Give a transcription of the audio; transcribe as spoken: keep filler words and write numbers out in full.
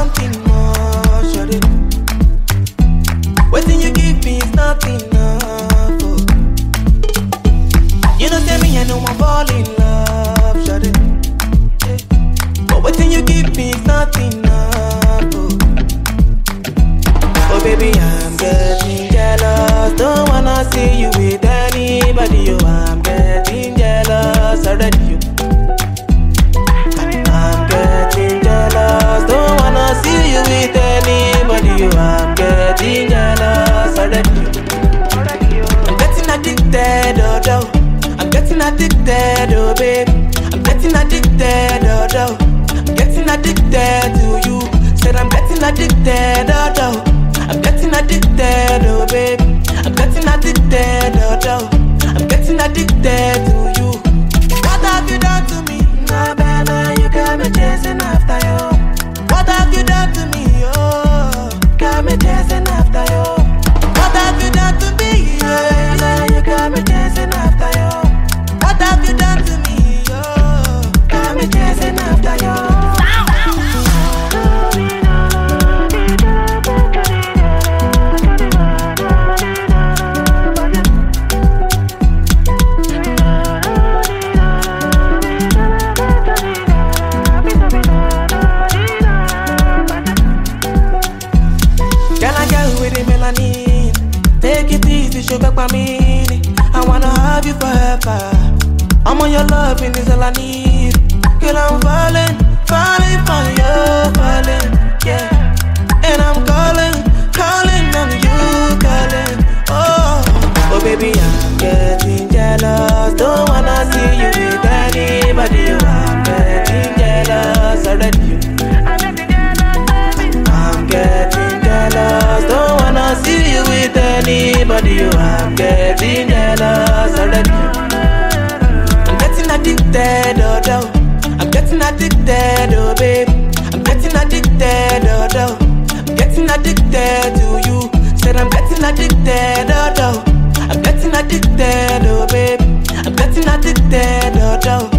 something more, shawty. Waiting you give me is not enough. Oh. You know tell me I know I fall in love, shawty. Yeah. But waiting you give me is not enough. Oh. Oh baby, I'm getting jealous. Don't wanna see you with anybody. Oh, I'm getting jealous already. You. I'm getting jealous. Don't wanna see you with anybody. Oh, I'm getting jealous already. You. I'm getting addicted, oh, oh. I'm getting addicted, oh baby. I'm getting addicted, oh, oh. I'm getting addicted to you. Said I'm getting addicted, oh, oh. I'm getting addicted, oh baby. I'm getting addicted, oh, oh. I'm getting addicted to you. What have you done to me? Nah, baby, you got me chasing after you. What have you done to me? Oh, got me chasing after you. What have you done to me? Yeah, yeah, you got me chasing after you. What have you done to me? Oh, got me chasing after you. Take it easy, show back my meaning. I wanna have you forever. I'm on your love, and it's all I need. Girl, I'm falling, falling for you, falling, yeah. And I'm calling, calling on you, calling. Oh, oh baby, I'm getting jealous. Don't wanna see you with anybody. I'm getting jealous already. I'm getting jealous. Don't wanna see you with anybody. You, I'm getting jealous already. I'm getting addicted, oh, oh. I'm getting addicted, oh baby. I'm getting addicted, oh, oh. I'm getting addicted to you. Said I'm getting addicted, oh, oh. I'm getting addicted, oh baby. I'm getting addicted, oh, oh.